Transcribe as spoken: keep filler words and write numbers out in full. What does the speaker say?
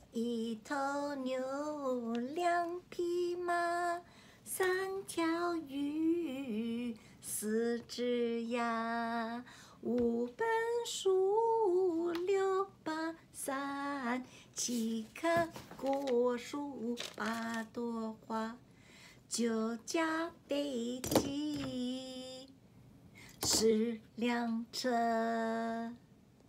一头牛，两匹马，三条鱼，四只鸭，五本书，六把伞，七棵果树，八朵花，九架飞机，十辆车。